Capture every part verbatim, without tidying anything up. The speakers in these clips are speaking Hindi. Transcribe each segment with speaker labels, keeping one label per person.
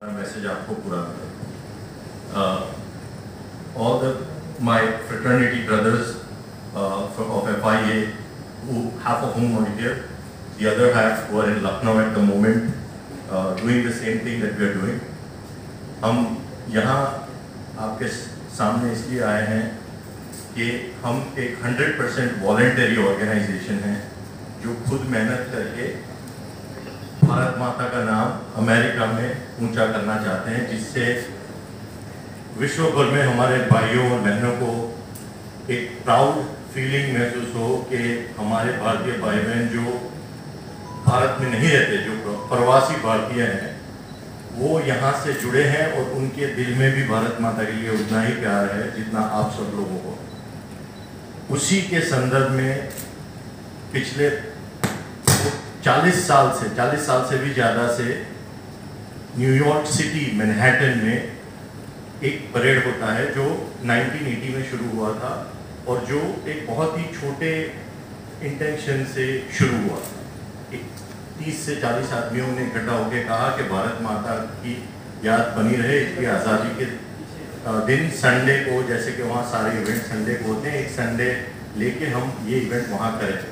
Speaker 1: मैसेज आपको पूरा uh, all the my fraternity brothers uh, of F I A, who half of whom are here, the other half who are in Lucknow at the moment, uh, doing the same thing that we are doing. हम यहाँ आपके सामने इसलिए आए हैं कि हम एक हंड्रेड परसेंट वॉलंटरी ऑर्गेनाइजेशन है जो खुद मेहनत करके भारत माता का नाम अमेरिका में ऊंचा करना चाहते हैं, जिससे विश्व भर में हमारे भाइयों और बहनों को एक प्राउड फीलिंग महसूस हो कि हमारे भारतीय भाई बहन जो भारत में नहीं रहते, जो प्रवासी भारतीय हैं, वो यहाँ से जुड़े हैं और उनके दिल में भी भारत माता के लिए उतना ही प्यार है जितना आप सब लोगों को। उसी के संदर्भ में पिछले चालीस साल से चालीस साल से भी ज़्यादा से न्यूयॉर्क सिटी मैनहट्टन में एक परेड होता है जो नाइनटीन एटी में शुरू हुआ था और जो एक बहुत ही छोटे इंटेंशन से शुरू हुआ था। एक तीस से चालीस आदमियों ने इकट्ठा होकर कहा कि भारत माता की याद बनी रहे, इसकी आज़ादी के दिन संडे को, जैसे कि वहाँ सारे इवेंट संडे को होते हैं, एक संडे लेके हम ये इवेंट वहाँ करें।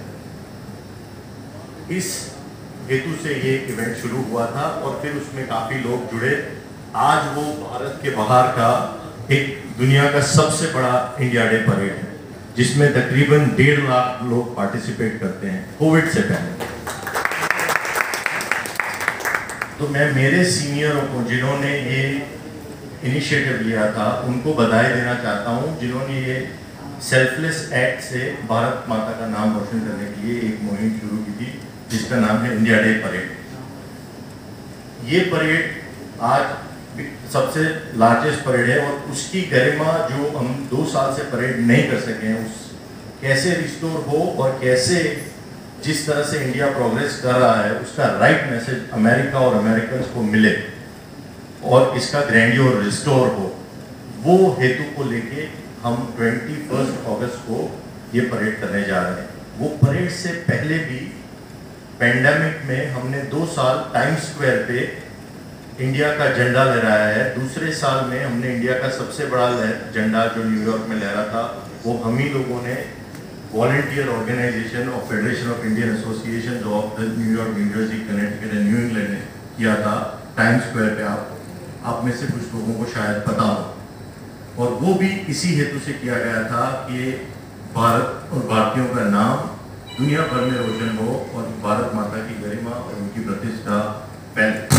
Speaker 1: इस हेतु से ये इवेंट शुरू हुआ था और फिर उसमें काफ़ी लोग जुड़े। आज वो भारत के बाहर का एक दुनिया का सबसे बड़ा इंडिया डे परेड है, जिसमें तकरीबन डेढ़ लाख लोग पार्टिसिपेट करते हैं कोविड से पहले। तो मैं मेरे सीनियरों को जिन्होंने ये इनिशिएटिव लिया था उनको बधाई देना चाहता हूँ, जिन्होंने ये सेल्फलेस एक्ट से भारत माता का नाम रोशन करने के लिए एक मुहिम शुरू की थी, जिसका नाम है इंडिया डे परेड। ये परेड आज सबसे लार्जेस्ट परेड है और उसकी गरिमा जो हम दो साल से परेड नहीं कर सके हैं, उस कैसे रिस्टोर हो और कैसे जिस तरह से इंडिया प्रोग्रेस कर रहा है उसका राइट मैसेज अमेरिका और अमेरिकन्स को मिले और इसका ग्रैंडियर रिस्टोर हो, वो हेतु को लेके हम इक्कीस अगस्त को ये परेड करने जा रहे हैं। वो परेड से पहले भी पेंडेमिक में हमने दो साल टाइम्स स्क्वायर पे इंडिया का झंडा लहराया है। दूसरे साल में हमने इंडिया का सबसे बड़ा झंडा जो न्यूयॉर्क में लहरा था वो हम ही लोगों ने volunteer organisation of federation of Indian association of New York, New Jersey, Connecticut and New England ने किया था टाइम्स स्क्वायर पे। आप आप में से कुछ लोगों को शायद पता हो। और वो भी इसी हेतु से किया गया था कि भारत और भारतीयों का नाम दुनिया भर में रोशन हो और भारत माता की गरिमा और उनकी प्रतिष्ठा फैले।